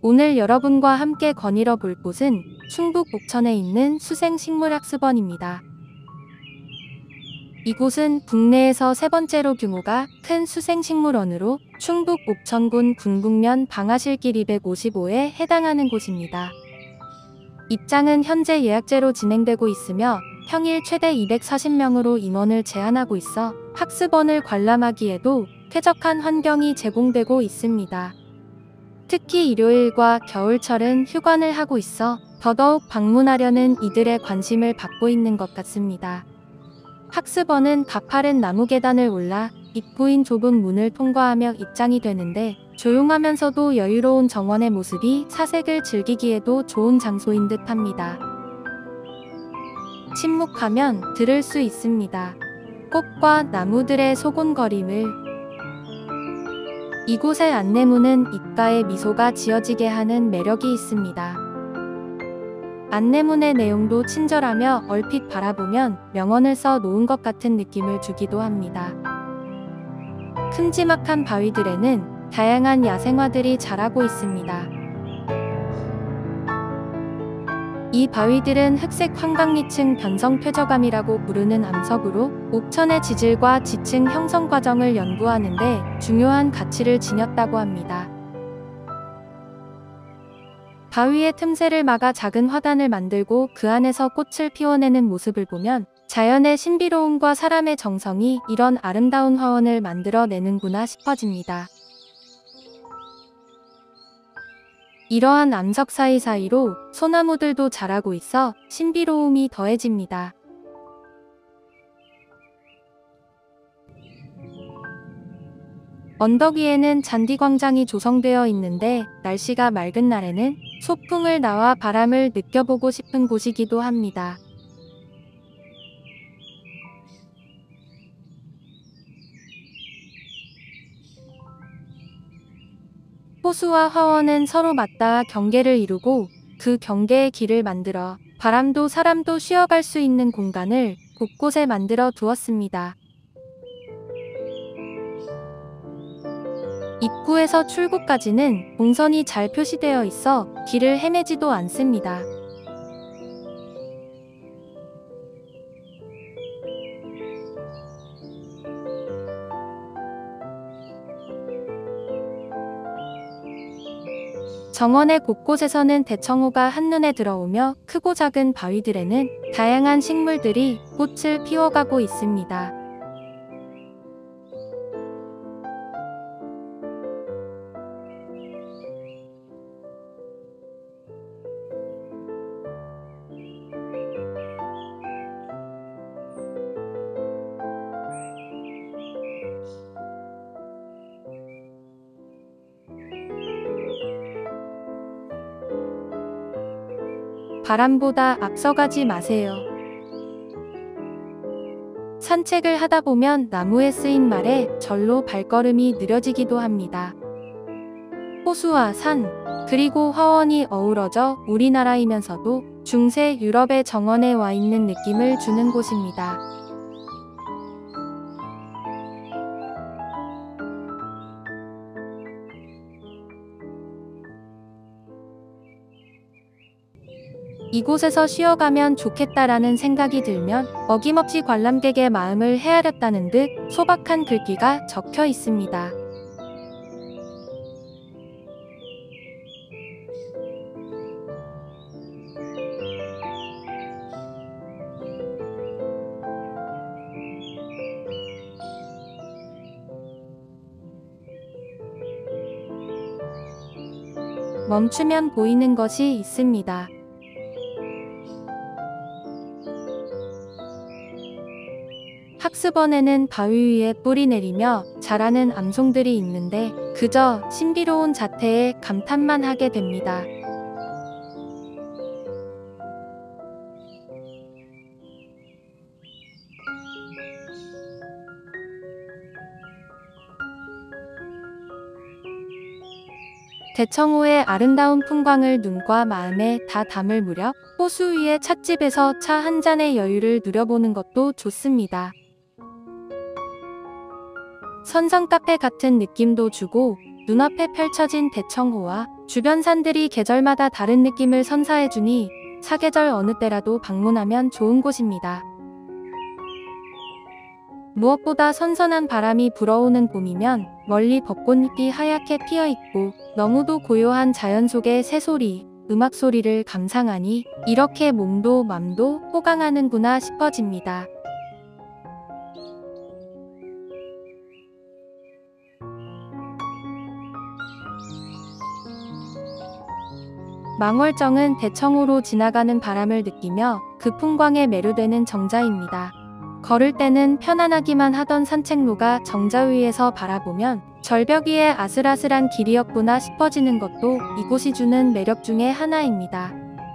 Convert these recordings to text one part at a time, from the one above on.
오늘 여러분과 함께 거닐어 볼 곳은 충북 옥천에 있는 수생식물학습원입니다. 이곳은 국내에서 세 번째로 규모가 큰 수생식물원으로 충북 옥천군 군북면 방아실길 255에 해당하는 곳입니다. 입장은 현재 예약제로 진행되고 있으며 평일 최대 240명으로 인원을 제한하고 있어 학습원을 관람하기에도 쾌적한 환경이 제공되고 있습니다. 특히 일요일과 겨울철은 휴관을 하고 있어 더더욱 방문하려는 이들의 관심을 받고 있는 것 같습니다. 학습원은 가파른 나무 계단을 올라 입구인 좁은 문을 통과하며 입장이 되는데 조용하면서도 여유로운 정원의 모습이 사색을 즐기기에도 좋은 장소인 듯합니다. 침묵하면 들을 수 있습니다. 꽃과 나무들의 소곤거림을. 이곳의 안내문은 입가에 미소가 지어지게 하는 매력이 있습니다. 안내문의 내용도 친절하며 얼핏 바라보면 명언을 써 놓은 것 같은 느낌을 주기도 합니다. 큼지막한 바위들에는 다양한 야생화들이 자라고 있습니다. 이 바위들은 흑색 황강리층 변성퇴저감이라고 부르는 암석으로 옥천의 지질과 지층 형성 과정을 연구하는 데 중요한 가치를 지녔다고 합니다. 바위의 틈새를 막아 작은 화단을 만들고 그 안에서 꽃을 피워내는 모습을 보면 자연의 신비로움과 사람의 정성이 이런 아름다운 화원을 만들어내는구나 싶어집니다. 이러한 암석 사이사이로 소나무들도 자라고 있어 신비로움이 더해집니다. 언덕 위에는 잔디광장이 조성되어 있는데 날씨가 맑은 날에는 소풍을 나와 바람을 느껴보고 싶은 곳이기도 합니다. 호수와 화원은 서로 맞닿아 경계를 이루고 그 경계의 길을 만들어 바람도 사람도 쉬어갈 수 있는 공간을 곳곳에 만들어 두었습니다. 입구에서 출구까지는 동선이 잘 표시되어 있어 길을 헤매지도 않습니다. 정원의 곳곳에서는 대청호가 한눈에 들어오며 크고 작은 바위들에는 다양한 식물들이 꽃을 피워가고 있습니다. 바람보다 앞서가지 마세요. 산책을 하다 보면 나무에 쓰인 말에 절로 발걸음이 느려지기도 합니다. 호수와 산, 그리고 화원이 어우러져 우리나라이면서도 중세 유럽의 정원에 와 있는 느낌을 주는 곳입니다. 이곳에서 쉬어가면 좋겠다라는 생각이 들면 어김없이 관람객의 마음을 헤아렸다는 듯 소박한 글귀가 적혀 있습니다. 멈추면 보이는 것이 있습니다. 학습원에는 바위 위에 뿌리 내리며 자라는 암송들이 있는데 그저 신비로운 자태에 감탄만 하게 됩니다. 대청호의 아름다운 풍광을 눈과 마음에 다 담을 무렵 호수 위의 찻집에서 차 한 잔의 여유를 누려보는 것도 좋습니다. 선상 카페 같은 느낌도 주고 눈앞에 펼쳐진 대청호와 주변 산들이 계절마다 다른 느낌을 선사해주니 사계절 어느 때라도 방문하면 좋은 곳입니다. 무엇보다 선선한 바람이 불어오는 봄이면 멀리 벚꽃잎이 하얗게 피어있고 너무도 고요한 자연 속의 새소리, 음악 소리를 감상하니 이렇게 몸도 맘도 호강하는구나 싶어집니다. 망월정은 대청호로 지나가는 바람을 느끼며 그 풍광에 매료되는 정자입니다. 걸을 때는 편안하기만 하던 산책로가 정자 위에서 바라보면 절벽 위에 아슬아슬한 길이었구나 싶어지는 것도 이곳이 주는 매력 중의 하나입니다.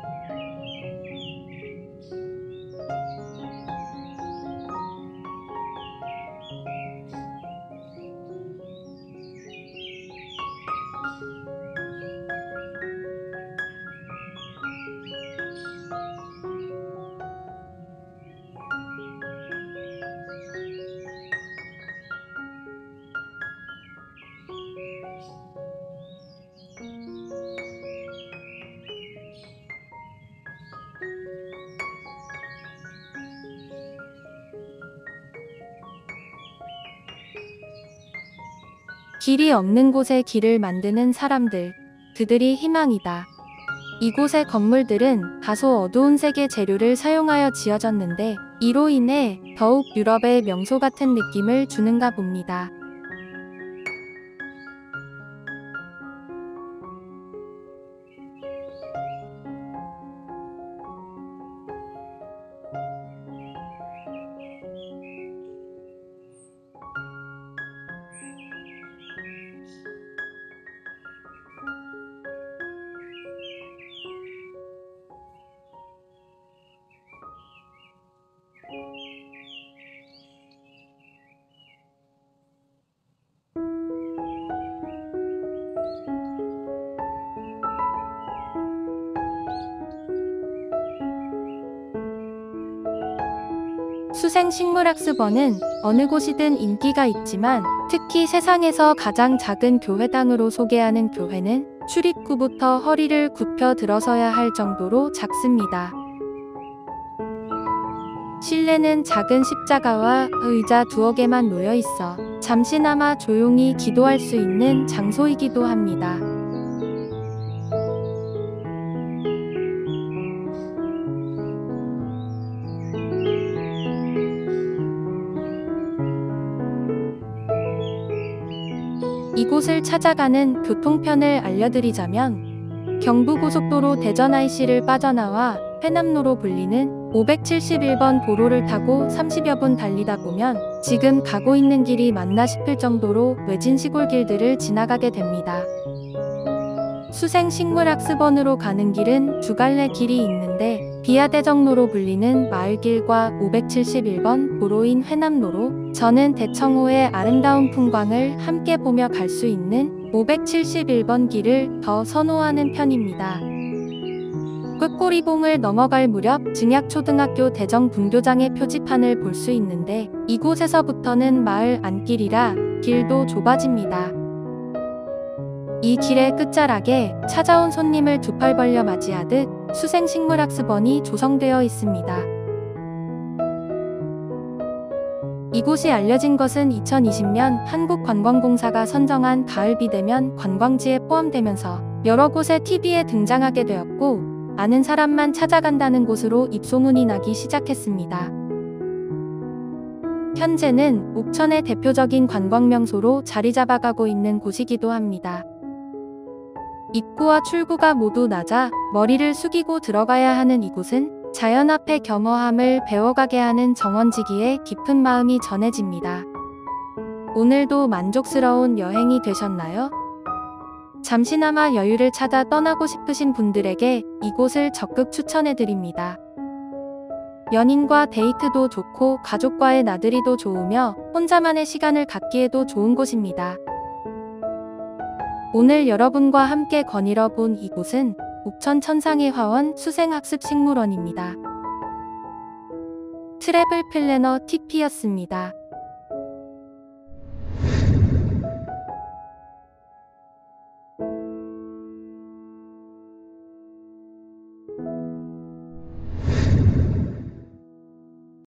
길이 없는 곳에 길을 만드는 사람들, 그들이 희망이다. 이곳의 건물들은 다소 어두운 색의 재료를 사용하여 지어졌는데 이로 인해 더욱 유럽의 명소 같은 느낌을 주는가 봅니다. 수생식물학습원은 어느 곳이든 인기가 있지만 특히 세상에서 가장 작은 교회당으로 소개하는 교회는 출입구부터 허리를 굽혀 들어서야 할 정도로 작습니다. 실내는 작은 십자가와 의자 두어 개만 놓여 있어 잠시나마 조용히 기도할 수 있는 장소이기도 합니다. 이곳을 찾아가는 교통편을 알려드리자면 경부고속도로 대전 IC를 빠져나와 회남로로 불리는 571번 도로를 타고 30여 분 달리다 보면 지금 가고 있는 길이 맞나 싶을 정도로 외진 시골길들을 지나가게 됩니다. 수생식물학습원으로 가는 길은 두 갈래 길이 있는데 비아대정로로 불리는 마을길과 571번 도로인 회남로로 저는 대청호의 아름다운 풍광을 함께 보며 갈 수 있는 571번 길을 더 선호하는 편입니다. 끝꼬리봉을 넘어갈 무렵 증약초등학교 대정분교장의 표지판을 볼 수 있는데 이곳에서부터는 마을 안길이라 길도 좁아집니다. 이 길의 끝자락에 찾아온 손님을 두 팔 벌려 맞이하듯 수생식물학습원이 조성되어 있습니다. 이곳이 알려진 것은 2020년 한국관광공사가 선정한 가을 비대면 관광지에 포함되면서 여러 곳의 TV에 등장하게 되었고 아는 사람만 찾아간다는 곳으로 입소문이 나기 시작했습니다. 현재는 옥천의 대표적인 관광명소로 자리 잡아가고 있는 곳이기도 합니다. 입구와 출구가 모두 낮아 머리를 숙이고 들어가야 하는 이곳은 자연 앞의 겸허함을 배워가게 하는 정원지기에 깊은 마음이 전해집니다. 오늘도 만족스러운 여행이 되셨나요? 잠시나마 여유를 찾아 떠나고 싶으신 분들에게 이곳을 적극 추천해드립니다. 연인과 데이트도 좋고 가족과의 나들이도 좋으며 혼자만의 시간을 갖기에도 좋은 곳입니다. 오늘 여러분과 함께 거닐어 본 이곳은 옥천 천상의 화원 수생학습식물원입니다. 트래블 플래너 TP였습니다.